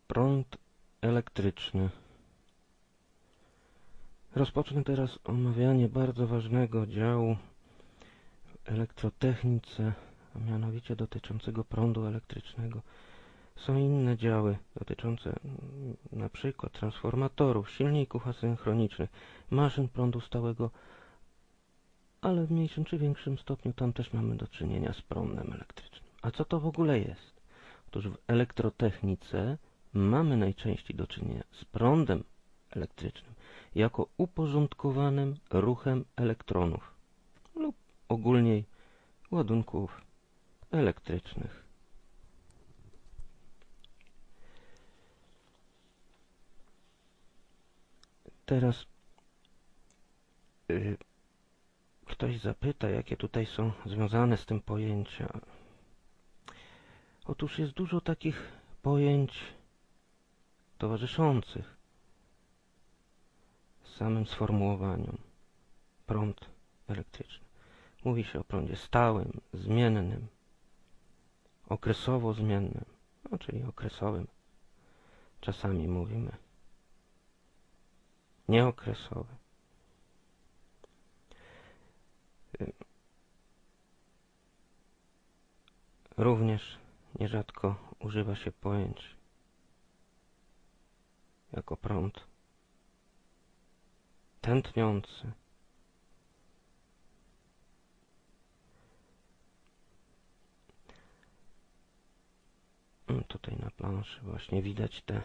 Prąd elektryczny. Rozpocznę teraz omawianie bardzo ważnego działu w elektrotechnice, a mianowicie dotyczącego prądu elektrycznego. Są inne działy dotyczące na przykład transformatorów, silników asynchronicznych, maszyn prądu stałego, ale w mniejszym czy większym stopniu tam też mamy do czynienia z prądem elektrycznym. A co to w ogóle jest? Otóż w elektrotechnice mamy najczęściej do czynienia z prądem elektrycznym jako uporządkowanym ruchem elektronów lub ogólniej ładunków elektrycznych. Teraz ktoś zapyta, jakie tutaj są związane z tym pojęcia. Otóż jest dużo takich pojęć towarzyszących samym sformułowaniom prąd elektryczny. Mówi się o prądzie stałym, zmiennym, okresowo zmiennym, czyli okresowym. Czasami mówimy nieokresowy. Również nierzadko używa się pojęć jako prąd tętniący. Tutaj na planszy właśnie widać te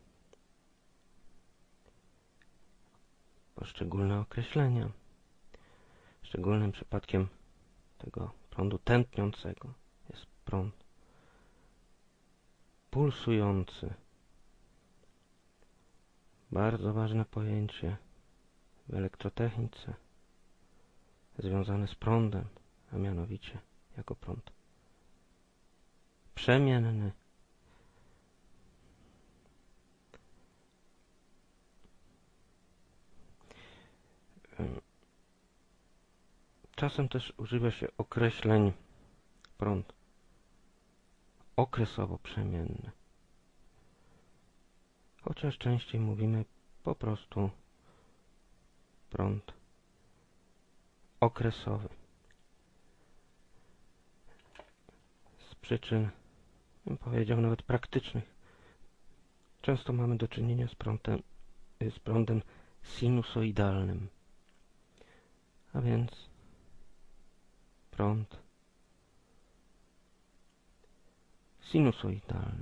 poszczególne określenia. Szczególnym przypadkiem tego prądu tętniącego jest prąd pulsujący. Bardzo ważne pojęcie w elektrotechnice związane z prądem, a mianowicie jako prąd przemienny. Czasem też używa się określeń prąd okresowo przemienny, chociaż częściej mówimy po prostu prąd okresowy. Z przyczyn, bym powiedział, nawet praktycznych, często mamy do czynienia z prądem sinusoidalnym, a więc prąd sinusoidalny.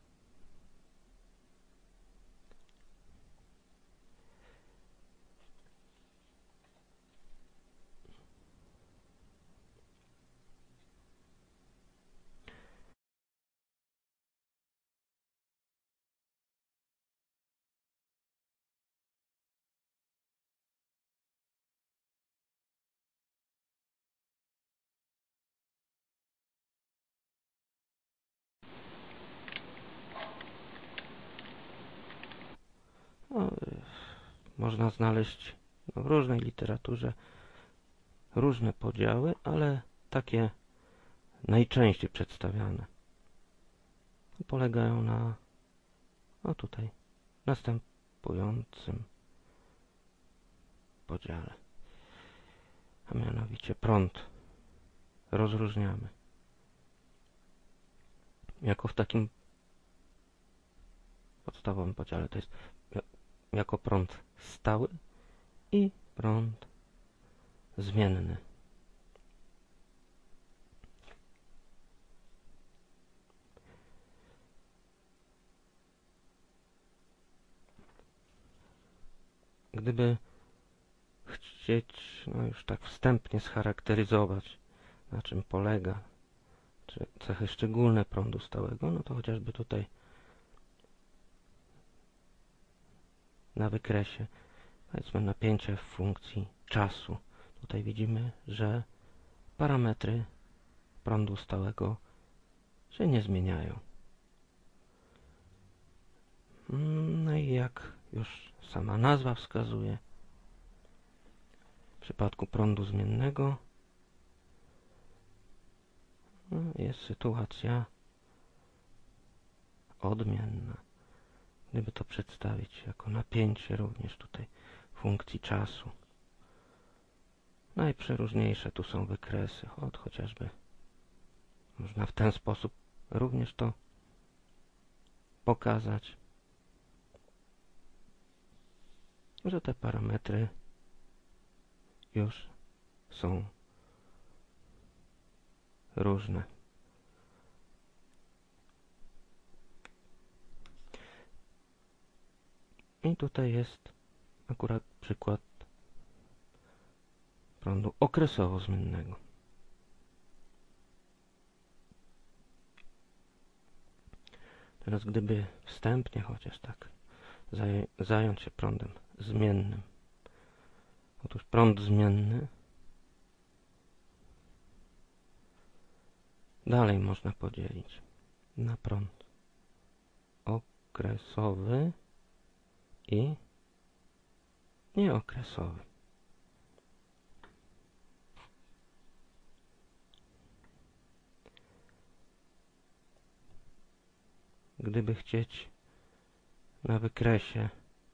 No, można znaleźć w różnej literaturze różne podziały, ale takie najczęściej przedstawiane polegają na tutaj następującym podziale, a mianowicie prąd rozróżniamy jako w takim podstawowym podziale, to jest jako prąd stały i prąd zmienny. Gdyby chcieć już tak wstępnie scharakteryzować, na czym polega, czy cechy szczególne prądu stałego, no to chociażby tutaj na wykresie, powiedzmy napięcie w funkcji czasu. Tutaj widzimy, że parametry prądu stałego się nie zmieniają. No i jak już sama nazwa wskazuje, w przypadku prądu zmiennego jest sytuacja odmienna. gdyby to przedstawić jako napięcie również tutaj funkcji czasu. Najprzeróżniejsze tu są wykresy, chociażby można w ten sposób również to pokazać, że te parametry już są różne. I tutaj jest akurat przykład prądu okresowo zmiennego. Teraz gdyby wstępnie chociaż tak zająć się prądem zmiennym. Otóż prąd zmienny dalej można podzielić na prąd okresowy i nieokresowy. Gdyby chcieć na wykresie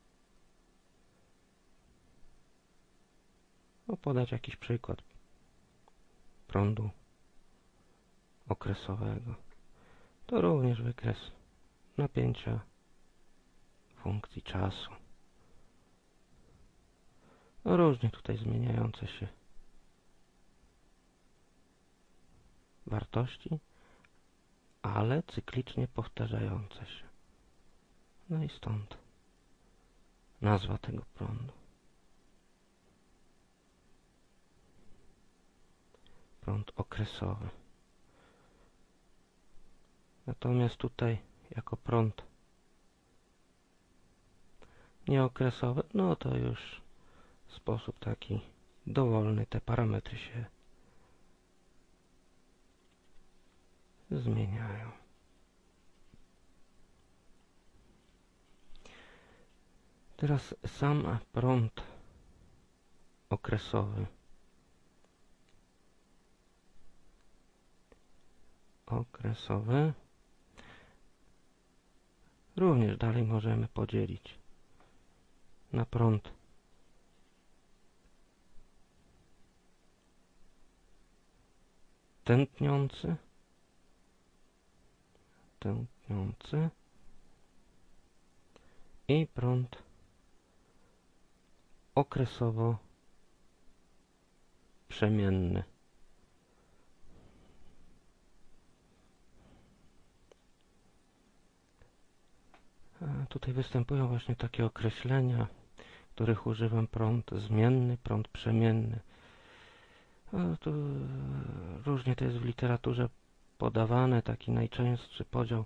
podać jakiś przykład prądu okresowego, to również wykres napięcia funkcji czasu. No różnie tutaj zmieniające się wartości, ale cyklicznie powtarzające się. No i stąd nazwa tego prądu. Prąd okresowy. Natomiast tutaj jako prąd nieokresowy, no to już w sposób taki dowolny te parametry się zmieniają. Teraz sam prąd okresowy również dalej możemy podzielić na prąd tętniący i prąd okresowo przemienny. Tutaj występują właśnie takie określenia, których używam: prąd zmienny, prąd przemienny. To różnie to jest w literaturze podawane, taki najczęstszy podział,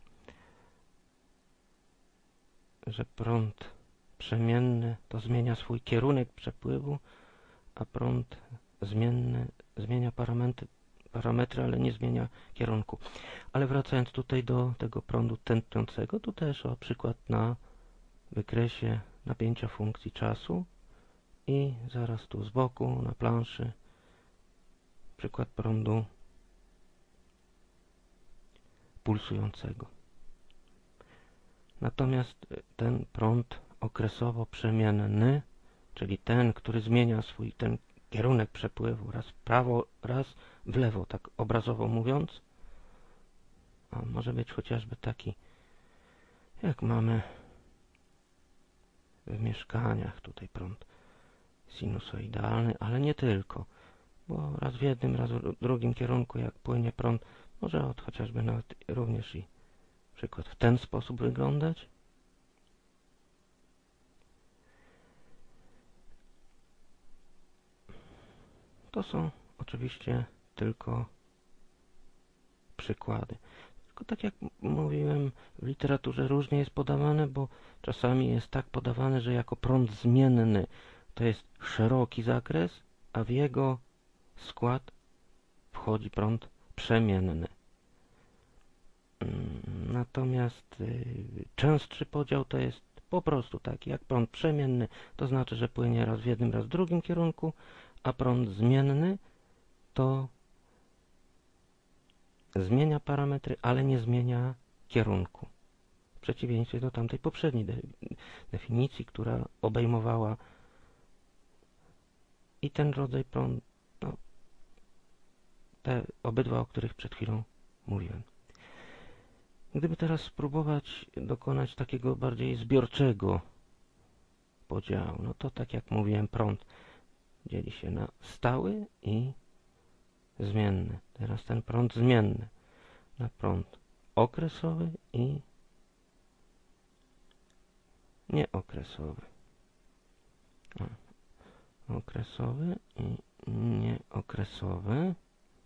że prąd przemienny to zmienia swój kierunek przepływu, a prąd zmienny zmienia parametry, ale nie zmienia kierunku. Ale wracając tutaj do tego prądu tętniącego, tu też o przykład na wykresie napięcia funkcji czasu i zaraz tu z boku na planszy przykład prądu pulsującego. Natomiast ten prąd okresowo przemienny, czyli ten, który zmienia swój ten kierunek przepływu raz w prawo, raz w lewo, tak obrazowo mówiąc, a może być chociażby taki, jak mamy w mieszkaniach, tutaj prąd sinusoidalny, ale nie tylko, bo raz w jednym, raz w drugim kierunku, jak płynie prąd, może chociażby nawet również i przykład w ten sposób wyglądać. To są oczywiście tylko przykłady. Tylko tak jak mówiłem, w literaturze różnie jest podawane, bo czasami jest tak podawane, że jako prąd zmienny to jest szeroki zakres, a w jego skład wchodzi prąd przemienny. Natomiast częstszy podział to jest po prostu taki, jak prąd przemienny, to znaczy, że płynie raz w jednym, raz w drugim kierunku, a prąd zmienny to zmienia parametry, ale nie zmienia kierunku przeciwieństwie do tamtej poprzedniej definicji, która obejmowała i ten rodzaj prądu, no, te obydwa, o których przed chwilą mówiłem. Gdyby teraz spróbować dokonać takiego bardziej zbiorczego podziału, no to tak jak mówiłem, prąd dzieli się na stały i zmienny. Teraz ten prąd zmienny na prąd okresowy i nieokresowy. Okresowy i nieokresowy.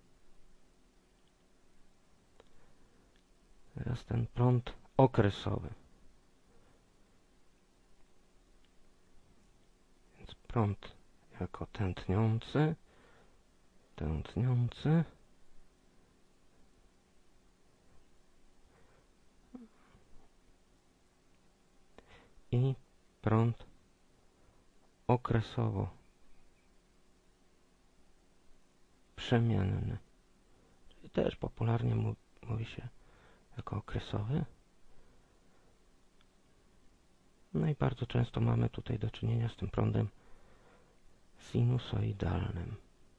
Teraz ten prąd okresowy. Więc prąd jako tętniący, i prąd okresowo przemienny. Czyli też popularnie mówi się jako okresowy. No i bardzo często mamy tutaj do czynienia z tym prądem sinusoidalnym.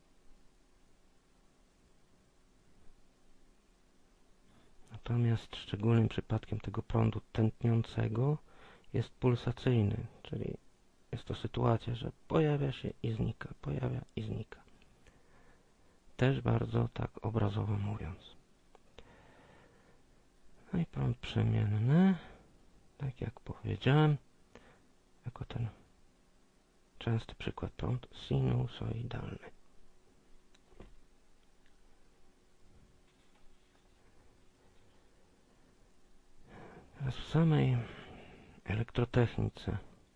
Natomiast szczególnym przypadkiem tego prądu tętniącego jest pulsacyjny, czyli jest to sytuacja, że pojawia się i znika, pojawia i znika. Też bardzo tak obrazowo mówiąc. No i prąd przemienny, tak jak powiedziałem, jako ten częsty przykład, prąd sinusoidalny. Teraz w samej elektrotechnice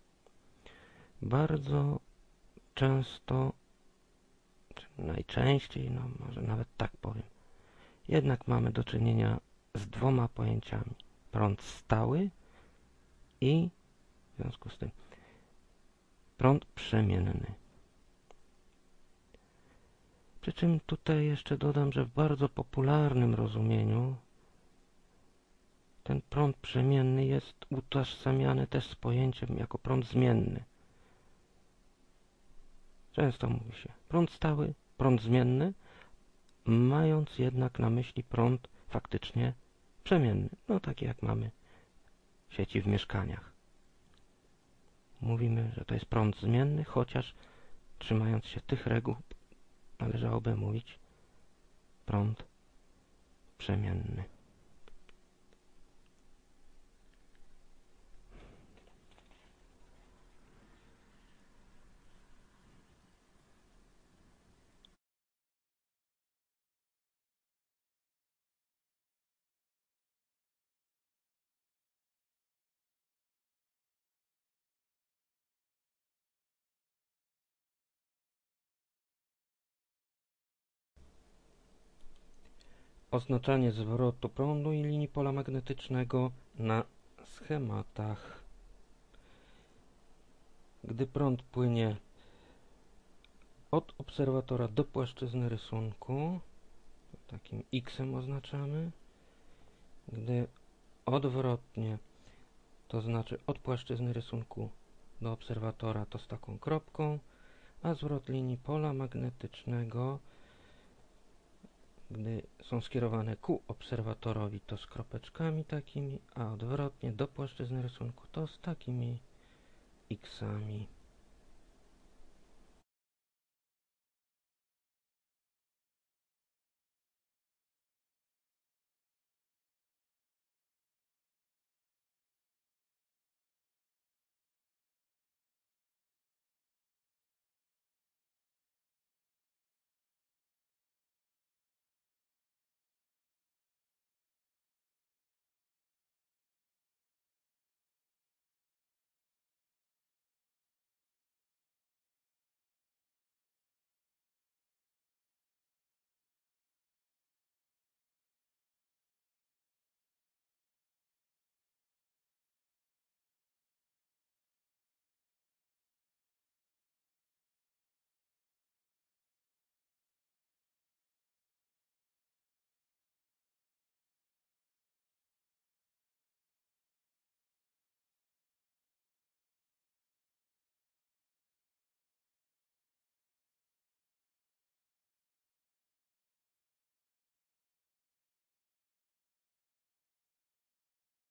bardzo często, czy najczęściej, no może nawet tak powiem, jednak mamy do czynienia z dwoma pojęciami. Prąd stały i w związku z tym prąd przemienny. Przy czym tutaj jeszcze dodam, że w bardzo popularnym rozumieniu ten prąd przemienny jest utożsamiany też z pojęciem jako prąd zmienny. Często mówi się prąd stały, prąd zmienny, mając jednak na myśli prąd faktycznie przemienny. No taki jak mamy w sieci w mieszkaniach. Mówimy, że to jest prąd zmienny, chociaż trzymając się tych reguł należałoby mówić prąd przemienny. Oznaczanie zwrotu prądu i linii pola magnetycznego na schematach. Gdy prąd płynie od obserwatora do płaszczyzny rysunku, takim X-em oznaczamy. Gdy odwrotnie, to znaczy od płaszczyzny rysunku do obserwatora, to z taką kropką, a zwrot linii pola magnetycznego, gdy są skierowane ku obserwatorowi, to z kropeczkami takimi, a odwrotnie do płaszczyzny rysunku, to z takimi X-ami.